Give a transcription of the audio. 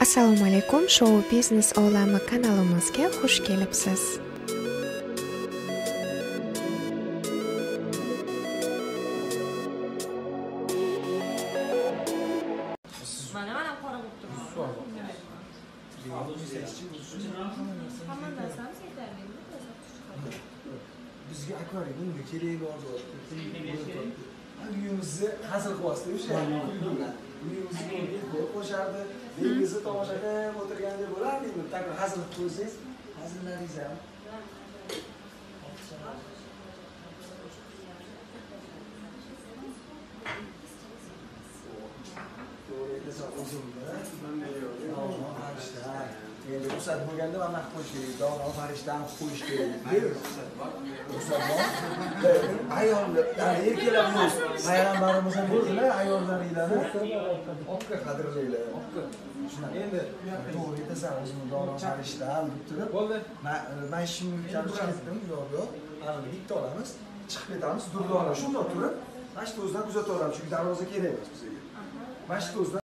Assalomu alaykum, Show Business olami kanalimizga xush kelibsiz. Mana qora bo'lib turibdi. Hamma narsamiz yetarli. Bizga akvarium bunga kerak bo'ldi. Uyimizni hazil qilyapsiz o'sha. Uyimizni ko'rib qo'shardi. Dengizni tomosha qilib o'tirganda bo'lardi. Takir hazil qilib qo'ysangiz, hazillaringiz ham. Endi ruxsat bo'lganda mana qo'yish kerak, dono farishtani qo'yish kerak. Ruxsat bor. Ayollar, erkaklar yo'q. Payg'ambarimiz ham bo'ldilar, ayollaringlarni opga qadrlaylar. Shunaqa. Endi to'g'ri aytasan, o'zimiz dono farishtam deb turib, men ishimni bitirib ketdim, yo'q. Ana bitta olamiz, chiqib ketamiz, durdonlar shundoq turib, mana shu o'zidan kuzataveramiz, chunki darvoza kerak emas bizga. Mana shu o'zidan